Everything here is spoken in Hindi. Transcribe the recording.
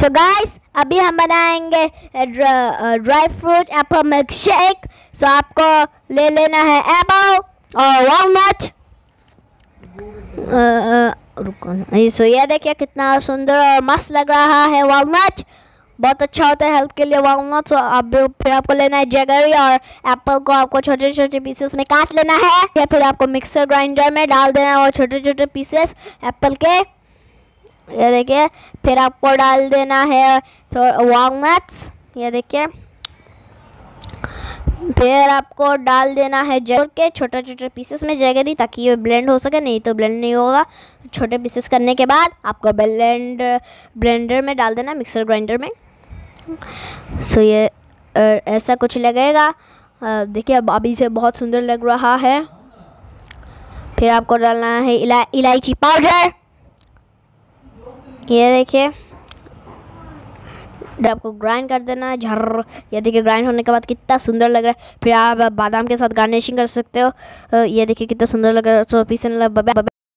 सो गाइस अभी हम बनाएंगे dry fruit apple milk shake. So आपको ले लेना है एप्पल और वॉलनट। रुको, सो ये देखिए कितना सुंदर और मस्त लग रहा है। वॉलनट बहुत अच्छा होता है हेल्थ के लिए वॉलनट। सो अब फिर आपको लेना है जैगरी और एप्पल को आपको छोटे छोटे पीसेस में काट लेना है। या फिर आपको मिक्सर ग्राइंडर में डाल देना है और छोटे छोटे पीसेस एप्पल के, ये देखिए। फिर आपको डाल देना है वॉलनट्स, ये देखिए। फिर आपको डाल देना है जैगरी के छोटे छोटे पीसेस में जैगरी, ताकि ये ब्लेंड हो सके, नहीं तो ब्लेंड नहीं होगा। छोटे पीसेस करने के बाद आपको ब्लेंडर में डाल देना, मिक्सर ग्राइंडर में। सो ये ऐसा कुछ लगेगा। देखिए अब अभी से बहुत सुंदर लग रहा है। फिर आपको डालना है इलायची पाउडर, ये देखिए। आपको ग्राइंड कर देना है झर्र, ये देखिए। ग्राइंड होने के बाद कितना सुंदर लग रहा है। फिर आप बादाम के साथ गार्निशिंग कर सकते हो। ये देखिए कितना सुंदर लग रहा है। सो पीस